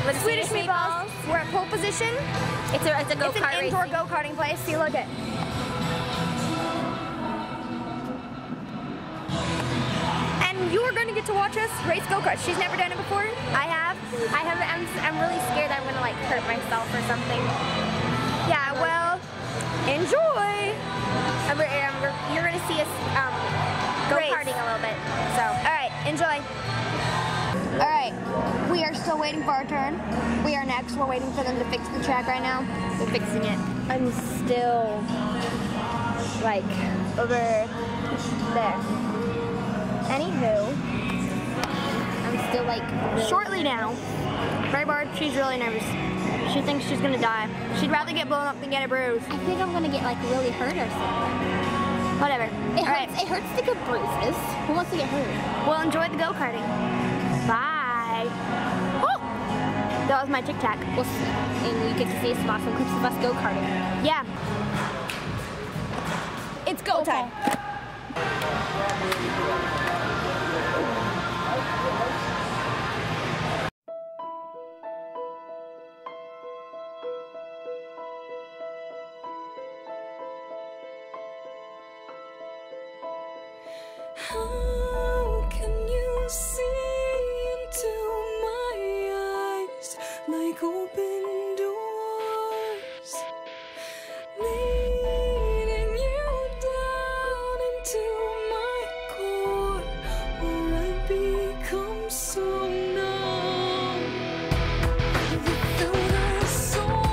with Swedish meatballs. We're at pole position. It's a go-kart It's an indoor racing. go-karting place. See, look at. And you are going to get to watch us race go-karts. She's never done it before. I have. I'm really scared I'm gonna like hurt myself or something. Yeah, well, enjoy. You're gonna see us go-karting a little bit. So, all right, enjoy. All right, we are still waiting for our turn. We are next. We're waiting for them to fix the track right now. They're fixing it. I'm still like Over there. Anywho, I'm still like really Shortly now, Ray Bard, she's really nervous. She thinks she's gonna die. She'd rather get blown up than get a bruise. I think I'm gonna get like really hurt or something. Whatever. It hurts to get bruises. Who wants to get hurt? Well, enjoy the go-karting. Bye. Oh, that was my Tic Tac. We'll see. And you get to see some awesome clips of us go-karting. Yeah. It's go time. How can you see into my eyes like open doors, leading you down into my core, where I become so numb without a soul.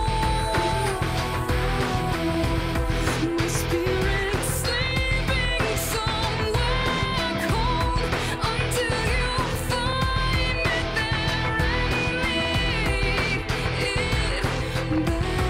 My spirit sleeping somewhere cold until you find it there and lead it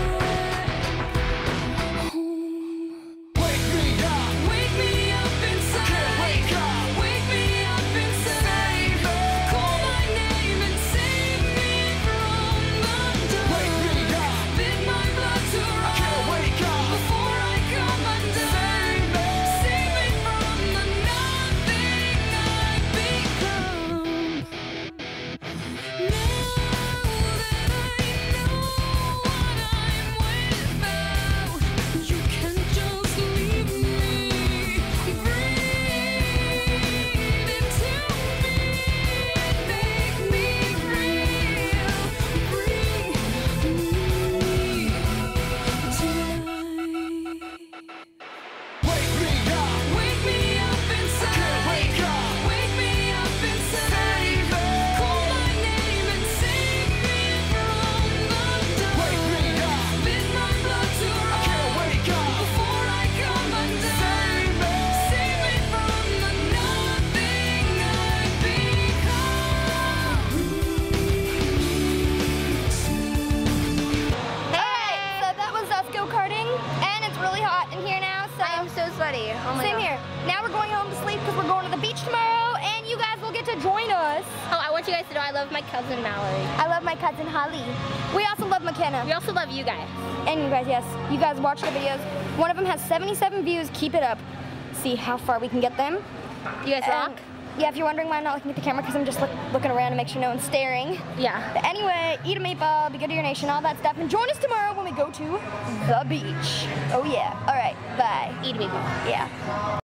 back home. Wake me up inside. Wake me up inside. Call my name and save me from the dark. Bid my blood to run before I come undone. Save me from the nothing I've become. Now that I know what I'm without, you can't just leave me. Breathe into me, make me real. Bring me tonight. Wake me up inside. Wake me up inside. Call my name and save me from the dark. Bid my blood to run before I come undone. Save me from the nothing I've become. Hey, so that was us go-karting, and it's really hot in here now, so. I am so sweaty. Oh my Same God. here. Now we're going home to sleep because we're going to the beach tomorrow, and you guys will get to join us. Oh, I want you guys to know I love my cousin Mallory. I love my cousin Holly. We also love McKenna. We also love you guys. And you guys, yes. You guys watch the videos. One of them has 77 views. Keep it up. See how far we can get them. You guys rock? Yeah, if you're wondering why I'm not looking at the camera, because I'm just looking around to make sure no one's staring. Yeah. But anyway, eat a meatball, be good to your nation, all that stuff. And join us tomorrow when we go to the beach. Oh yeah. All right, bye. Eat a meatball. Yeah.